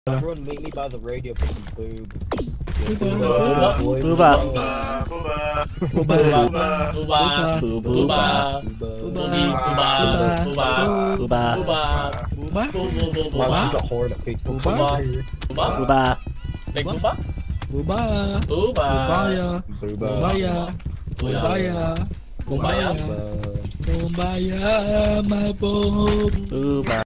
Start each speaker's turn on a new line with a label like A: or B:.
A: Everyone meet me by the radio for some boob.
B: Booba.
C: Booba.
A: Mom, she's a horde of people.
C: Booba.
B: Big Booba.
D: Booba.
B: Booba.
D: Bumbaya.
A: Booba.
D: Bumbaya. Bumbaya.
B: Bumbaya.
D: Bumbaya. Mabog.
C: Booba.